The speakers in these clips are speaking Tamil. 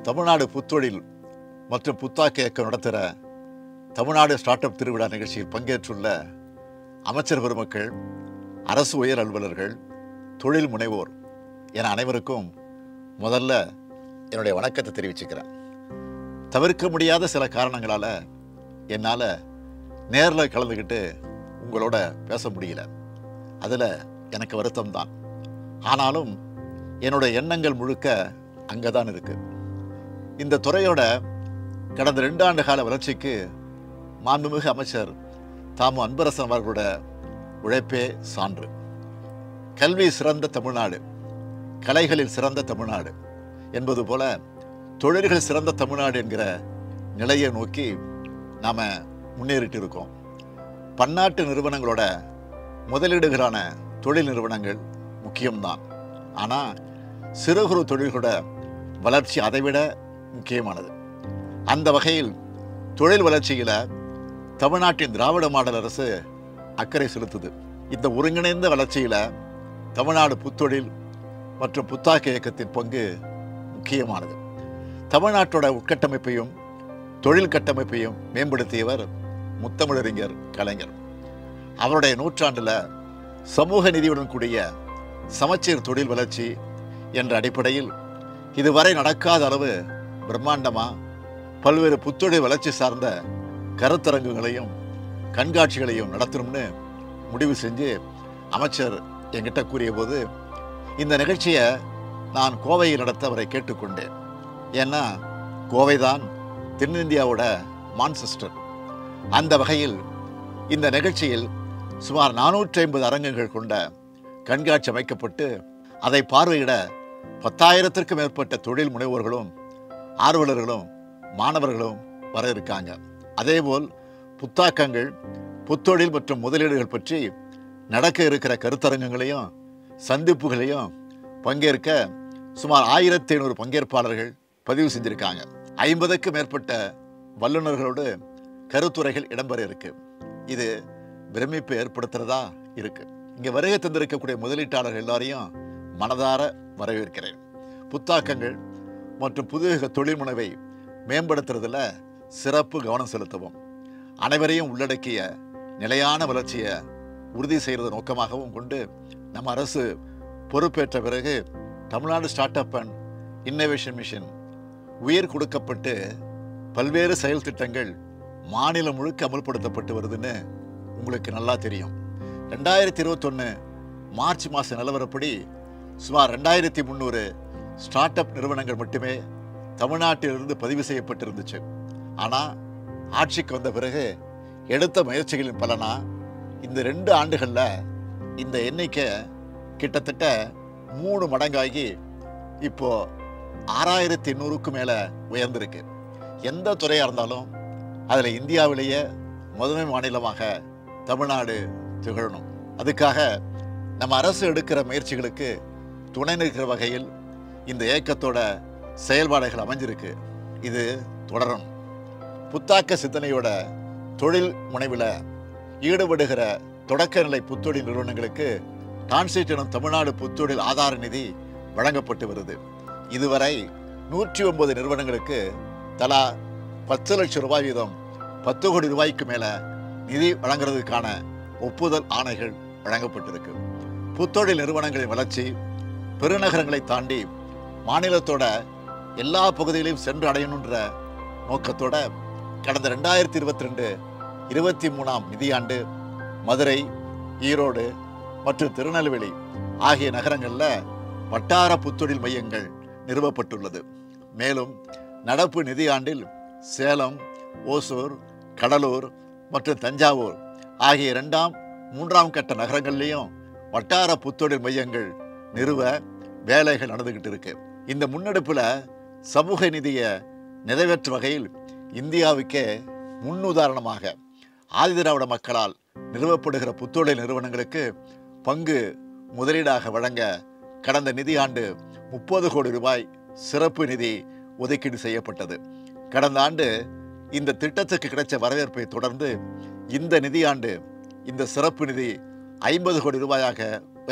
தமிழ்நாடு புத்தொழில் மற்றும் புத்தாக்க இயக்கம் நடத்துகிற தமிழ்நாடு ஸ்டார்ட் அப் திருவிழா நிகழ்ச்சியில் பங்கேற்றுள்ள அமைச்சர் பெருமக்கள், அரசு உயர் அலுவலர்கள், தொழில் முனைவோர் என அனைவருக்கும் முதல்ல என்னுடைய வணக்கத்தை தெரிவிச்சுக்கிறேன். தவிர்க்க முடியாத சில காரணங்களால் என்னால் நேரில் கலந்துக்கிட்டு உங்களோட பேச முடியல. அதில் எனக்கு வருத்தம்தான். ஆனாலும் என்னுடைய எண்ணங்கள் முழுக்க அங்கே தான் இருக்குது. இந்த துறையோட கடந்த 2 ஆண்டு கால வளர்ச்சிக்கு மாண்புமிகு அமைச்சர் தாமு அன்பரசன் அவர்களோட உழைப்பே சான்று. கல்வி சிறந்த தமிழ்நாடு, கலைகளில் சிறந்த தமிழ்நாடு என்பது போல தொழில்கள் சிறந்த தமிழ்நாடு என்கிற நிலையை நோக்கி நாம் முன்னேறிட்டு இருக்கோம். பன்னாட்டு நிறுவனங்களோட முதலீடுகளான தொழில் நிறுவனங்கள் முக்கியம்தான். ஆனால் சிறு குறு தொழில்களோட வளர்ச்சி அதைவிட முக்கியமானது. அந்த வகையில் தொழில் வளர்ச்சியில் தமிழ்நாட்டின் திராவிட மாடல் அரசு அக்கறை செலுத்துது. இந்த ஒருங்கிணைந்த வளர்ச்சியில் தமிழ்நாடு புத்தொழில் மற்றும் புத்தாக்க இயக்கத்தின் பங்கு முக்கியமானது. தமிழ்நாட்டோட உட்கட்டமைப்பையும் தொழில் கட்டமைப்பையும் மேம்படுத்தியவர் முத்தமிழறிஞர் கலைஞர். அவருடைய நூற்றாண்டில் சமூக நீதியுடன் கூடிய சமச்சீர் தொழில் வளர்ச்சி என்ற அடிப்படையில் இதுவரை நடக்காத அளவு பிரம்மாண்டமாக பல்வேறு புத்தொழில் வளர்ச்சி சார்ந்த கருத்தரங்குகளையும் கண்காட்சிகளையும் நடத்தணும்னு முடிவு செஞ்சு அமைச்சர் என்கிட்ட கூறிய போது இந்த நிகழ்ச்சியை நான் கோவையில் நடத்த அவரை கேட்டுக்கொண்டேன். ஏன்னா கோவை தான் தென்னிந்தியாவோட மான்செஸ்டர். அந்த வகையில் இந்த நிகழ்ச்சியில் சுமார் 450 அரங்குகள் கொண்ட கண்காட்சி அமைக்கப்பட்டு அதை பார்வையிட 10,000த்திற்கும் மேற்பட்ட தொழில் முனைவோர்களும் ஆர்வலர்களும் மாணவர்களும் வர இருக்காங்க. அதேபோல் புத்தாக்கங்கள், புத்தொழில் மற்றும் முதலீடுகள் பற்றி நடக்க இருக்கிற கருத்தரங்குகளையும் சந்திப்புகளையும் பங்கேற்க சுமார் 1,500 பங்கேற்பாளர்கள் பதிவு செஞ்சிருக்காங்க. 50க்கும் மேற்பட்ட வல்லுநர்களோடு கருத்துரைகள் இடம்பெற இருக்கு. இது பிரமிப்பை ஏற்படுத்துறதா இருக்கு. இங்கே வருகை தந்திருக்கக்கூடிய முதலீட்டாளர்கள் எல்லாரையும் மனதார வரவேற்கிறேன். புத்தாக்கங்கள் மற்றும் புதுயுக தொழில் முனைவை மேம்படுத்துறதுல சிறப்பு கவனம் செலுத்தவும், அனைவரையும் உள்ளடக்கிய நிலையான வளர்ச்சியை உறுதி செய்கிறது நோக்கமாகவும் கொண்டு நம்ம அரசு பொறுப்பேற்ற பிறகு Tamil Nadu start up and innovation mission உயிர் கொடுக்கப்பட்டு பல்வேறு செயல் திட்டங்கள் மாநிலம் முழுக்க அமல்படுத்தப்பட்டு வருதுன்னு உங்களுக்கு நல்லா தெரியும். 2021 மார்ச் மாத நிலவரப்படி சுமார் 2,300 ஸ்டார்ட் அப் நிறுவனங்கள் மட்டுமே தமிழ்நாட்டிலிருந்து பதிவு செய்யப்பட்டிருந்துச்சு. ஆனால் ஆட்சிக்கு வந்த பிறகு எடுத்த முயற்சிகளின் பலனா இந்த 2 ஆண்டுகளில் இந்த எண்ணிக்கை கிட்டத்தட்ட 3 மடங்காகி இப்போ 6,800க்கும் மேலே உயர்ந்திருக்கு. எந்த துறையாக இருந்தாலும் அதில் இந்தியாவிலேயே முதன்மை மாநிலமாக தமிழ்நாடு திகழணும். அதுக்காக நம்ம அரசு எடுக்கிற முயற்சிகளுக்கு துணை நிற்கிற வகையில் இந்த இயக்கத்தோட செயல்பாடுகள் அமைஞ்சிருக்கு. இது தொடரணும். புத்தாக்க சிந்தனையோட தொழில் முனைவில் ஈடுபடுகிற தொடக்க நிலை புத்தொழில் நிறுவனங்களுக்கு டான்செட் எனும் தமிழ்நாடு புத்தொழில் ஆதார நிதி வழங்கப்பட்டு வருது. இதுவரை 109 நிறுவனங்களுக்கு தலா 10 லட்சம் ரூபாய் வீதம் 10 கோடி ரூபாய்க்கு மேலே நிதி வழங்குறதுக்கான ஒப்புதல் ஆணைகள் வழங்கப்பட்டிருக்கு. புத்தொழில் நிறுவனங்களின் வளர்ச்சி பெருநகரங்களை தாண்டி மாநிலத்தோட எல்லா பகுதிகளையும் சென்று அடையணுன்ற நோக்கத்தோட கடந்த 2022-23 நிதியாண்டு மதுரை, ஈரோடு மற்றும் திருநெல்வேலி ஆகிய நகரங்களில் வட்டார புத்தொழில் மையங்கள் நிறுவப்பட்டுள்ளது. மேலும் நடப்பு நிதியாண்டில் சேலம், ஓசூர், கடலூர் மற்றும் தஞ்சாவூர் ஆகிய 2ஆம் 3ஆம் கட்ட நகரங்கள்லேயும் வட்டார புத்தொழில் மையங்கள் நிறுவ வேலைகள் நடந்துகிட்டு இருக்கு. இந்த முன்னெடுப்பில் சமூக நிதியை நிறைவேற்றும் வகையில் இந்தியாவுக்கே முன்னுதாரணமாக ஆதிதிராவிட மக்களால் நிறுவப்படுகிற புத்தொழில் நிறுவனங்களுக்கு பங்கு முதலீடாக வழங்க கடந்த நிதியாண்டு 30 கோடி ரூபாய் சிறப்பு நிதி ஒதுக்கீடு செய்யப்பட்டது. கடந்த ஆண்டு இந்த திட்டத்துக்கு கிடைச்ச வரவேற்பை தொடர்ந்து இந்த நிதியாண்டு இந்த சிறப்பு நிதி 50 கோடி ரூபாயாக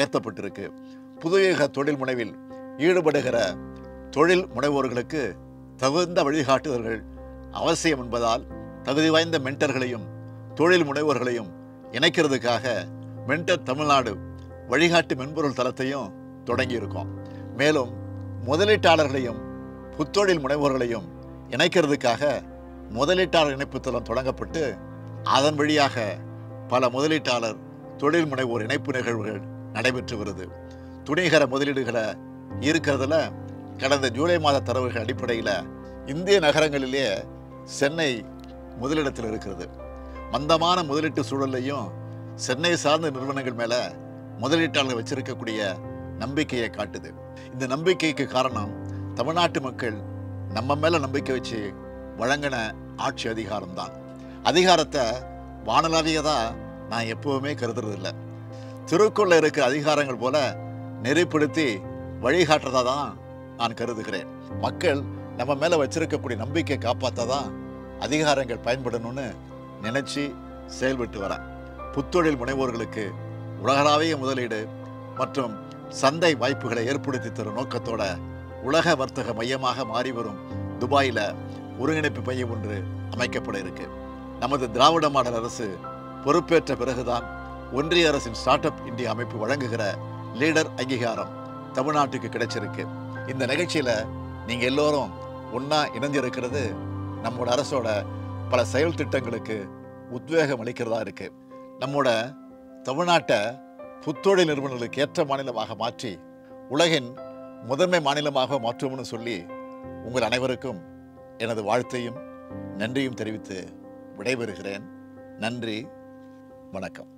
உயர்த்தப்பட்டிருக்கு. புதுயுக தொழில் முனைவில் ஈடுபடுகிற தொழில் முனைவோர்களுக்கு தகுந்த வழிகாட்டுதல்கள் அவசியம் என்பதால் தகுதி வாய்ந்த மென்டர்களையும் தொழில் முனைவோர்களையும் இணைக்கிறதுக்காக மென்டர் தமிழ்நாடு வழிகாட்டு மென்பொருள் தளத்தையும் தொடங்கியிருக்கோம். மேலும் முதலீட்டாளர்களையும் புத்தொழில் முனைவோர்களையும் இணைக்கிறதுக்காக முதலீட்டாளர் இணைப்பு தளம் தொடங்கப்பட்டு அதன் வழியாக பல முதலீட்டாளர் தொழில் முனைவோர் இணைப்பு நிகழ்வுகள் நடைபெற்று வருது. துணிகர முதலீடுகளை ஈர்க்கிறதுல கடந்த ஜூலை மாத தரவுகள் அடிப்படையில் இந்திய நகரங்களிலே சென்னை முதலிடத்தில் இருக்கிறது. மந்தமான முதலீட்டு சூழலையும் சென்னை சார்ந்த நிறுவனங்கள் மேலே முதலீட்டாளர்கள் வச்சிருக்கக்கூடிய நம்பிக்கையை காட்டுது. இந்த நம்பிக்கைக்கு காரணம் தமிழ்நாட்டு மக்கள் நம்ம மேலே நம்பிக்கை வச்சு வழங்கின ஆட்சி அதிகாரம்தான். அதிகாரத்தை வானளாவியதாக நான் எப்பவுமே கருதுறதில்லை. திருக்குறளில் இருக்கிற அதிகாரங்கள் போல நெறிப்படுத்தி வழிகாட்டுறதா தான் நான் கருதுகிறேன். மக்கள் நம்ம மேலே வச்சிருக்கக்கூடிய நம்பிக்கை காப்பாற்றதான் அதிகாரங்கள் பயன்படணும்னு நினைச்சு செயல்பட்டு வரேன். புத்தொழில் முனைவோர்களுக்கு உலகளாவிய முதலீடு மற்றும் சந்தை வாய்ப்புகளை ஏற்படுத்தி தரும் நோக்கத்தோட உலக வர்த்தக மையமாக மாறி வரும் துபாயில் ஒருங்கிணைப்பு மையம் ஒன்று அமைக்கப்பட இருக்கு. நமது திராவிட மாடல் அரசு பொறுப்பேற்ற பிறகுதான் ஒன்றிய அரசின் ஸ்டார்ட் அப் இந்தியா அமைப்பு வழங்குகிற லீடர் அங்கீகாரம் தமிழ்நாட்டுக்கு கிடைச்சிருக்கு. இந்த நிகழ்ச்சியில நீங்க எல்லோரும் ஒன்னா இணைஞ்சிருக்கிறது நம்மோட அரசோட பல செயல் திட்டங்களுக்கு உத்வேகம் அளிக்கிறதா இருக்கு. நம்மோட தமிழ்நாட்டை புத்தொழில் நிறுவனங்களுக்கு ஏற்ற மாநிலமாக மாற்றி உலகின் முதன்மை மாநிலமாக மாற்றுவோம்னு சொல்லி உங்கள் அனைவருக்கும் எனது வாழ்த்தையும் நன்றியும் தெரிவித்து விடைபெறுகிறேன். நன்றி, வணக்கம்.